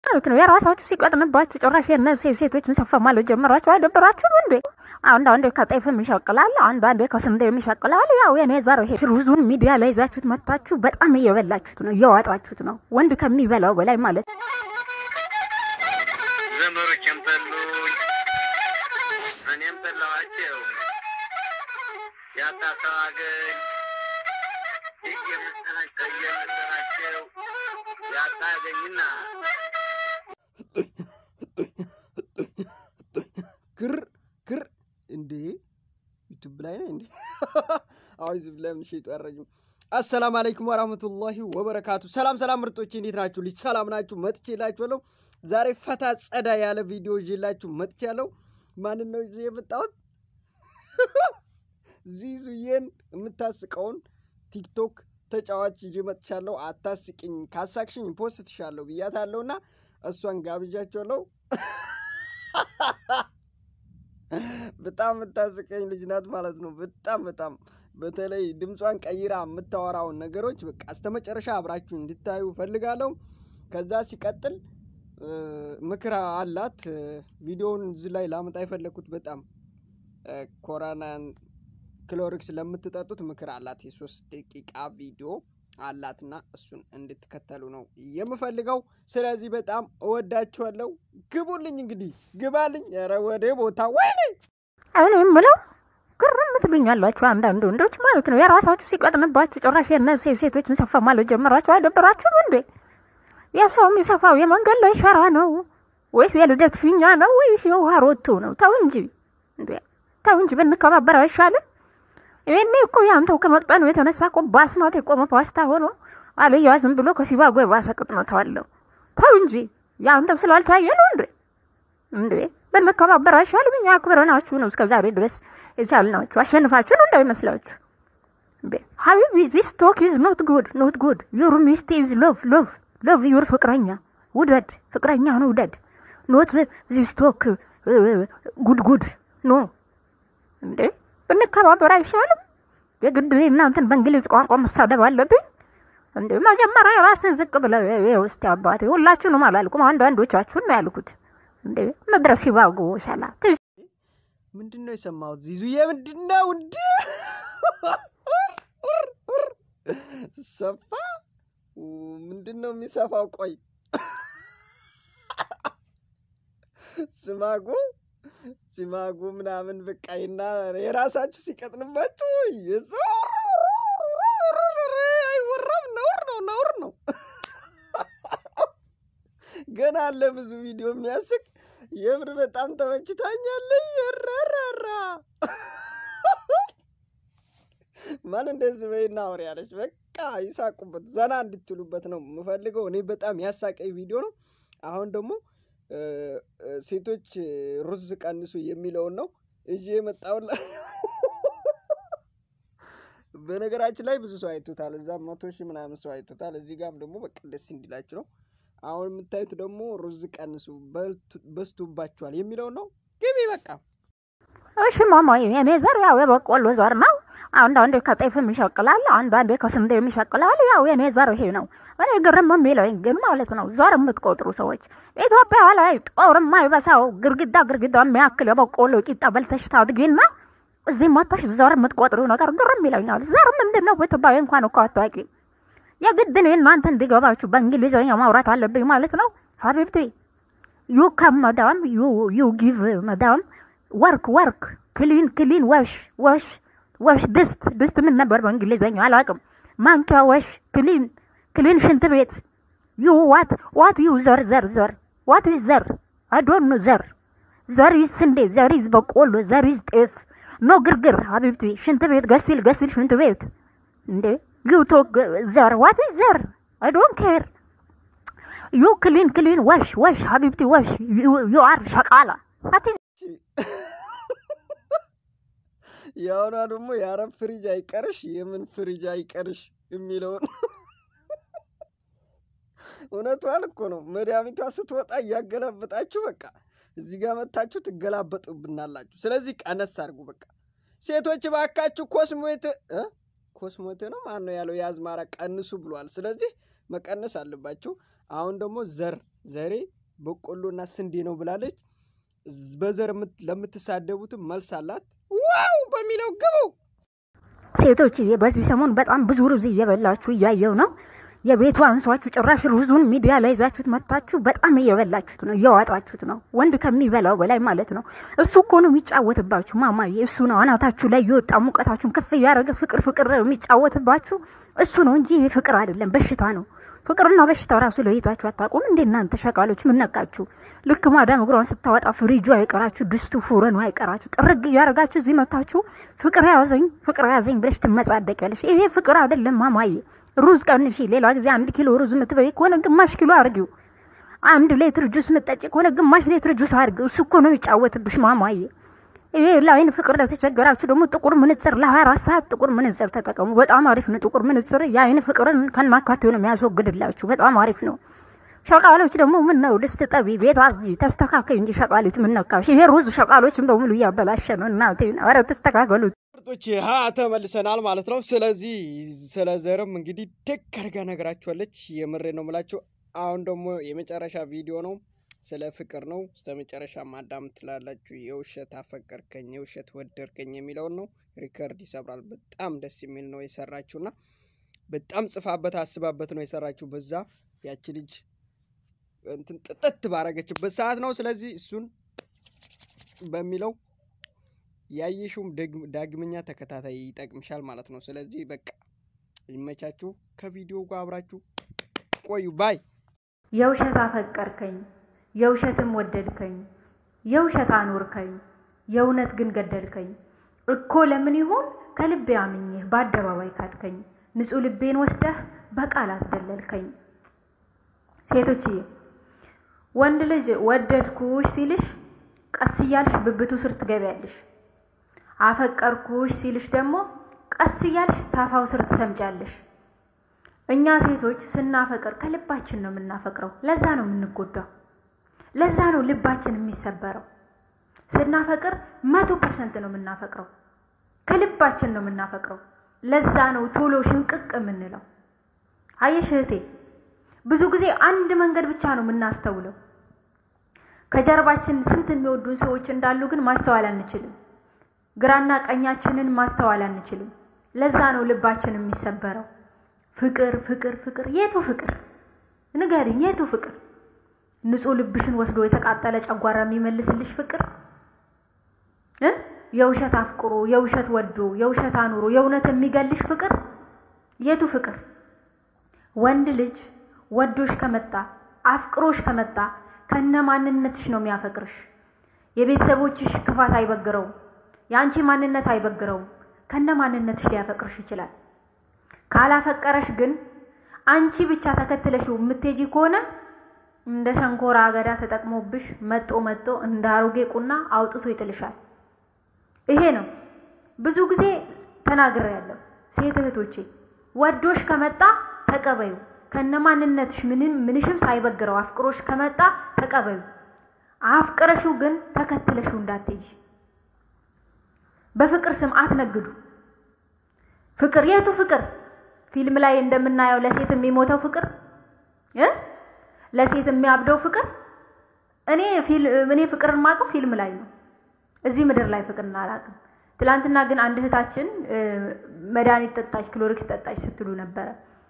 ማለት ነው የራሳችሁ ሲቀጥንባችሁ ጭራሽ የነዚህ ሴቶችን ሰፋ ማለት ጀመራችሁ አይደብራችሁም እንዴ? አንዳንዴ ከጤፍም ይሸቅላል አንዳንዴ ከስንዴም ይሸቅላል። ያው የኔ ዘር ይሄ ሩዙን ሚዲያ ላይ ይዛችሁት መጣችሁ በጣም እየበላችሁት ነው እየዋጣችሁት ነው ወንድ ከሚበላው በላይ ማለት ዘመሮችም ጠሉኝ እኔም ጠላኋቸው ያጣሰዋገኝ እየመሰናቸው ያጣገኝና ክር እንዴ ዩቲዩብ ላይ ነኝ እንዴ አውዝ ብለም ሸይጣ ረጅም አሰላሙ አለይኩም ወራህመቱላሂ ወበረካቱ ሰላም ምርጦቼ እንዴት ናችሁ ልጅ ሰላም ናችሁ መጥቼላችኋለሁ ዛሬ ፈታ ጸዳ ያለ ቪዲዮ ይዤላችሁ መጥቻለሁ ማን ነው ይዤ የመጣሁት ዚዙዬን የምታስቀውን ቲክቶክ ተጫዋች ይዤ መጥቻለሁ አታስቂኝ ካሳክሽኝ ፖስት ትሻለሁ ብያታለሁና እሷን ጋብዣቸዋለሁ በጣም የምታስቀኝ ልጅ ናት ማለት ነው በጣም በተለይ ድምጿን ቀይራ የምታወራው ነገሮች በቃ አስተመጨረሻ አብራችሁ እንድታዩ ፈልጋለሁ ከዛ ሲቀጥል ምክራ አላት ቪዲዮውን እዚህ ላይ ላመጣ ይፈልኩት በጣም ኮሮናን ክሎሪክስ ለምትጠጡት ምክር አላት የ3 ደቂቃ ቪዲዮ አላትና እሱን እንድትከተሉ ነው የምፈልገው ስለዚህ በጣም እወዳችኋለሁ ግቡልኝ እንግዲህ ግባልኝ ኧረ ወደ ቦታ ወይኔ እኔም ብለው ግርም ትብኛላችሁ አንዳንድ ወንዶች ማለት ነው የራሳችሁ ሲቀጥንባችሁ ጭራሽ የነዚህ ሴቶችን ሰፋ ማለት ጀመራችሁ አይደብራችሁም እንዴ? የሰው የሚሰፋው የመንገድ ላይ ሸራ ነው ወይስ የልደት ፊኛ ነው ወይስ የውሃ ሮቶ ነው? ተው እንጂ ብንከባበር አይሻልም? እኔ እኮ ያንተው ከመቅጠኑ የተነሳ እኮ ባስማት የቆመ ፓስታ ሆኖ አለያ ዝም ብሎ ከሲባጎ የባሰ ቅጥነት አለው። ተው እንጂ ያንተው ስላልታየ ነው እንዴ ብንከባበር አይሻልም? እኛ አክብረናችሁ ነው እስከዛሬ ድረስ የቻልናችሁ አሸንፋችሁ ነው እንዳይመስላችሁ። ሀቢቢ this talk is not good your mistake is love your ፍቅረኛ ውደድ ፍቅረኛ ነው ውደድ not this talk good no እንዴ ብንከባበር አይሻልም? የግድ እናንተን በእንግሊዝ ቋንቋ መሳደብ አለብኝ እንዴ? መጀመሪያ ራስን ዝቅ ብለው እስቲ አባቴ ሁላችሁንም አላልኩም አንዳንዶቻችሁን ነው ያልኩት እንዴ መድረስ ይባጉ ሰላት ምንድነው የሰማሁት ዚዙዬ ምንድነው እንዴ ሰፋ ምንድነው የሚሰፋው ቆይ ሲማጉ ምናምን በቃይና የራሳችሁ ሲቀጥንባችሁ አይወራም ነውር ነው ገና አለ ብዙ ቪዲዮ የሚያስቅ የምር በጣም ተመችታኛለኝ ረረራ ማን እንደዚህ በይና አውሪ ያለሽ በቃ ይሳቁበት ዘና እንድትሉበት ነው የምፈልገው እኔ በጣም ያሳቀኝ ቪዲዮ ነው አሁን ደግሞ ሴቶች ሩዝ ቀንሱ የሚለው ነው እጄ መጣውላ በነገራችን ላይ ብዙ ሰው አይቶታል እዛ 100,000 ምናምን ሰው አይቶታል እዚህ ጋርም ደግሞ በቃ ደስ እንዲላችሁ ነው አሁን የምታዩት ደግሞ ሩዝ ቀንሱ በስቱባችኋል የሚለው ነው ግቢ በቃ እሺ ማማዬ እኔ ዘር ያው የበቆሎ ዘር ነው አንዳንዴ ከጤፍም ይሸቅላል አንዳንዴ ከስንዴም ይሸቅላል ያው የኔ ዘር ይሄ ነው እኔ ግርም የሚለኝ ግን ማለት ነው ዘር የምትቆጥሩ ሰዎች ኢትዮጵያ ላይ ጦር የማይበሳው ግርግዳ የሚያክል የበቆሎ ቂጣ በልተሽ ታድጊና እዚህ መጥተሽ ዘር የምትቆጥሩ ነገር ግርም ይለኛል ዘር ምንድነው ብትባይ እንኳን እኮ አታውቂ የግድ እኔ እናንተ እንዲገባችሁ በእንግሊዝኛ ማውራት አለብኝ ማለት ነው ሀቢብቲ you come madam you give madam work clean wash dist ምን ነበር በእንግሊዝኛ አላውቅም ማንኪያ wash clean ሽንት ቤት you what you ዘር what is ዘር I don't know ዘር is ስንዴ ዘር is በቆሎ ዘር is ጤፍ no ግርግር ሀቢብቲ ሽንት ቤት ገሲል ሽንት ቤት እንዴ you talk ዘር what is ዘር I don't care you clean wash ሀቢብቲ wash you are ሸቃላ what is ያውና ደግሞ ያረብ ፍሪጅ አይቀርሽ የምን ፍሪጅ አይቀርሽ የሚለው እውነቷን እኮ ነው መድኃኒቷ ስትወጣ ያገላበጣችሁ በቃ እዚህ ጋር መታችሁ ትገላበጡብናላችሁ ስለዚህ ቀነስ አድርጉ በቃ ሴቶች ባካችሁ ኮስሞቴ ነው ማን ነው ያለው ያዝማራ ቀንሱ ብሏል ስለዚህ መቀነስ አለባችሁ አሁን ደግሞ ዘር ዘሬ በቆሎና ስንዴ ነው ብላለች። በዘር ለምትሳደቡት መልስ አላት። ዋው በሚለው ግቡ ሴቶች። በዚህ ሰሞን በጣም ብዙ ሩዝ እየበላችሁ እያየው ነው። የቤቱ አንሷችሁ ጭራሽ ሩዙን ሚዲያ ላይ ይዛችሁት መጣችሁ። በጣም እየበላችሁት ነው፣ እየዋጣችሁት ነው። ወንድ ከሚበላው በላይ ማለት ነው። እሱ እኮ ነው የሚጫወትባችሁ ማማዬ። እሱ ነው አናታችሁ ላይ የወጣ ሙቀታችሁን ከፍ ያደረገ ፍቅር የሚጫወትባችሁ እሱ ነው እንጂ ይሄ ፍቅር አይደለም፣ በሽታ ነው። ፍቅርና በሽታው ራሱ ለይታችሁ አታውቁም እንዴ እናንተ ሸቃሎች? ምን ነቃችሁ? ልክ ማዳም እግሯን ስታወጣ ፍሪጁ አይቀራችሁ፣ ድስቱ ፉረኑ አይቀራችሁ። ጥርግ እያደረጋችሁ እዚህ መታችሁ ፍቅር ያዘኝ ብለሽ ትመጻደቂያለሽ። ይሄ ፍቅር አይደለም ማማዬ። ሩዝ ቀንሺ። ሌላ ጊዜ 1 ኪሎ ሩዝ የምትበይ ከሆነ ግማሽ ኪሎ አድርጊው። 1 ሊትር ጁስ የምትጠጪ ከሆነ ግማሽ ሊትር ጁስ አድርጊው። እሱ እኮ ነው የሚጫወትብሽ ማማዬ። ይሄ ለአይን ፍቅር ለተቸገራችሁ ደግሞ ጥቁር ምንጽር ለ24 ሰዓት ጥቁር ምንጽር ተጠቀሙ። በጣም አሪፍ ነው ጥቁር ምንጽር። የአይን ፍቅርን ከናካቴው ነው የሚያስወግድላችሁ። በጣም አሪፍ ነው። ሸቃሎች ደግሞ ምን ነው ድስት ጠቢ፣ ቤት አዝጂ፣ ተስተካከይ እንጂ ሸቃሊት ምን ነካሽ? ይሄ ሩዝ ሸቃሎችን በሙሉ እያበላሸ ነው። እናቴ ኧረ ተስተካከሉ። ምርጦች ተመልሰናል ማለት ነው። ስለዚህ ስለ ዘርም እንግዲህ ደግ አድርጋ ነግራችኋለች። የምሬ ነው የምላችሁ። አሁን ደግሞ የመጨረሻ ቪዲዮ ነው። ስለ ፍቅር ነው። እስከመጨረሻ ማዳም ትላላችሁ። የውሸት አፈቀርከኝ የውሸት ወደድከኝ የሚለውን ነው። ሪከርድ ይሰብራል። በጣም ደስ የሚል ነው የሰራችሁና በጣም ጽፋበት አስባበት ነው የሰራችሁ። በዛ ያቺ ልጅ እንትን ጥጥት ባረገችበት ሰዓት ነው። ስለዚህ እሱን በሚለው ያየሽውም ዳግመኛ ተከታታይ ይጠቅምሻል ማለት ነው። ስለዚህ በቃ ይመቻችሁ። ከቪዲዮ ጋር አብራችሁ ቆዩ። ባይ። የውሸት አፈቀርከኝ የውሸትም ወደድከኝ የውሸት አኖርከኝ የእውነት ግን ገደልከኝ እኮ ለምን ይሆን ከልቤ አምኜህ በአደባባይ ካድከኝ ንጹህ ልቤን ወስደህ በቃል አስደለልከኝ። ሴቶችዬ ወንድ ልጅ ወደድኩሽ ሲልሽ ቀስ እያልሽ ብብቱ ስር ትገቢያለሽ። አፈቀርኩሽ ሲልሽ ደግሞ ቀስ እያልሽ ታፋው ስር ትሰምጫለሽ። እኛ ሴቶች ስናፈቅር ከልባችን ነው የምናፈቅረው። ለዛ ነው የምንጎዳው። ለዛ ነው ልባችን የሚሰበረው። ስናፈቅር 100% ነው የምናፈቅረው። ከልባችን ነው የምናፈቅረው። ለዛ ነው ቶሎ ሽንቅቅ የምንለው። አየሽ እህቴ፣ ብዙ ጊዜ አንድ መንገድ ብቻ ነው የምናስተውለው። ከጀርባችን ስንት የሚወዱን ሰዎች እንዳሉ ግን ማስተዋል አንችልም። ግራና ቀኛችንን ማስተዋል አንችልም። ለዛ ነው ልባችን የሚሰበረው። ፍቅር ፍቅር ፍቅር የቱ ፍቅር ንገሪኝ፣ የቱ ፍቅር? ንጹህ ልብሽን ወስዶ የተቃጠለ ጨጓራ የሚመልስልሽ ፍቅር? የውሸት አፍቅሮ የውሸት ወዶ የውሸት አኑሮ የእውነት የሚገልሽ ፍቅር የቱ ፍቅር? ወንድ ልጅ ወዶሽ ከመጣ አፍቅሮሽ ከመጣ ከነማንነትሽ ነው የሚያፈቅርሽ። የቤተሰቦችሽ ክፋት አይበግረው፣ ያንቺ ማንነት አይበግረው። ከነማንነትሽ ሊያፈቅርሽ ይችላል። ካላፈቀረሽ ግን አንቺ ብቻ ተከትለሽው የምትሄጂ ከሆነ እንደ ሸንኮራ አገዳ ተጠቅሞብሽ መጦ እንደ አሮጌ ቁና አውጥቶ ይጥልሻል። ይሄ ነው ብዙ ጊዜ ተናግሬያለሁ። ሴት እህቶቼ ወዶሽ ከመጣ ተቀበዩ። ከነማንነትሽ ምንሽም ሳይበግረው አፍቅሮሽ ከመጣ ተቀበዩ። አፍቅረሽው ግን ተከትለሽው እንዳትሄጂ። በፍቅር ስም አትነግዱ። ፍቅር የቱ ፍቅር? ፊልም ላይ እንደምናየው ለሴት የሚሞተው ፍቅር ለሴት የሚያብደው ፍቅር? እኔ ፍቅርን ማቀው ፊልም ላይ ነው። እዚህ ምድር ላይ ፍቅርን አላውቅም። ትላንትና ግን አንድ እህታችን መድኃኒት ጠጣች፣ ክሎሪክስ ጠጣች ስትሉ ነበረ።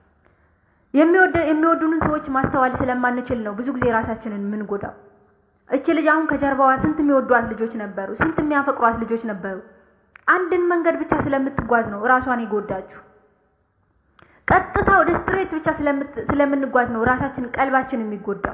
የሚወዱንን ሰዎች ማስተዋል ስለማንችል ነው ብዙ ጊዜ ራሳችንን ምን ጎዳው። እቺ ልጅ አሁን ከጀርባዋ ስንት የሚወዷት ልጆች ነበሩ፣ ስንት የሚያፈቅሯት ልጆች ነበሩ። አንድን መንገድ ብቻ ስለምትጓዝ ነው ራሷን ይጎዳችሁ። ቀጥታ ወደ ስትሬት ብቻ ስለምንጓዝ ነው ራሳችን ቀልባችን የሚጎዳው።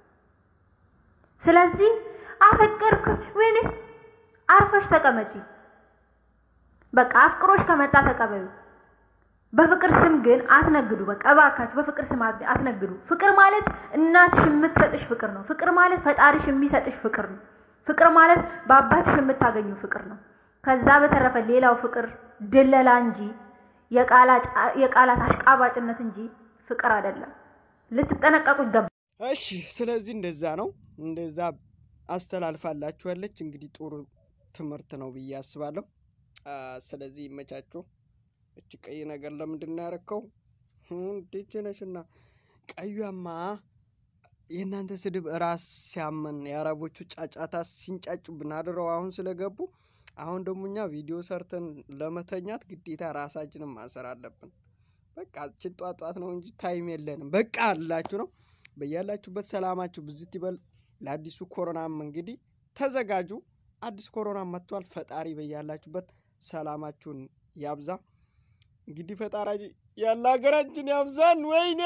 ስለዚህ አፈቀርኩ ምን አርፈሽ ተቀመጪ። በቃ አፍቅሮሽ ከመጣ ተቀበዩ። በፍቅር ስም ግን አትነግዱ። በቃ እባካችሁ በፍቅር ስም አትነግዱ። ፍቅር ማለት እናትሽ የምትሰጥሽ ፍቅር ነው። ፍቅር ማለት ፈጣሪሽ የሚሰጥሽ ፍቅር ነው። ፍቅር ማለት በአባትሽ የምታገኙ ፍቅር ነው። ከዛ በተረፈ ሌላው ፍቅር ድለላ እንጂ የቃላት አሽቃባጭነት እንጂ ፍቅር አይደለም። ልትጠነቀቁ ይገባል። እሺ፣ ስለዚህ እንደዛ ነው። እንደዛ አስተላልፋላችኋለች። እንግዲህ ጥሩ ትምህርት ነው ብዬ አስባለሁ። ስለዚህ ይመቻችሁ። እቺ ቀይ ነገር ለምንድን ነው ያረከው? እንዴት ነሽና? ቀዩማ የእናንተ ስድብ ራስ ሲያመን የአረቦቹ ጫጫታ ሲንጫጩ ብናድረው አሁን ስለገቡ አሁን ደግሞ እኛ ቪዲዮ ሰርተን ለመተኛት ግዴታ ራሳችንን ማሰር አለብን። በቃ ጧጧት ነው እንጂ ታይም የለንም። በቃ አላችሁ ነው። በያላችሁበት ሰላማችሁ ብዝት ይበል። ለአዲሱ ኮሮናም እንግዲህ ተዘጋጁ። አዲስ ኮሮና መጥቷል። ፈጣሪ በያላችሁበት ሰላማችሁን ያብዛ። እንግዲህ ፈጣሪ ያለ ሀገራችን ያብዛን። ወይኔ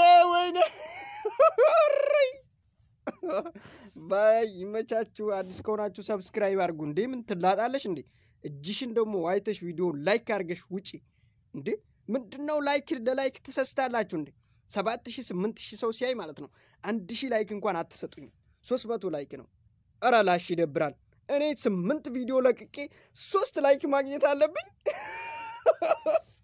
ባይ ይመቻችሁ። አዲስ ከሆናችሁ ሰብስክራይብ አድርጉ። እንዴ ምን ትላጣለሽ እንዴ? እጅሽን ደግሞ ዋይተሽ ቪዲዮን ላይክ አድርገሽ ውጪ። እንዴ ምንድነው ላይክ ትሰስታላችሁ እንዴ? 7000 8000 ሰው ሲያይ ማለት ነው 1000 ላይክ እንኳን አትሰጡኝ። 300 ላይክ ነው። ኧረ ላሽ ይደብራል። እኔ 8 ቪዲዮ ለቅቄ 3 ላይክ ማግኘት አለብኝ።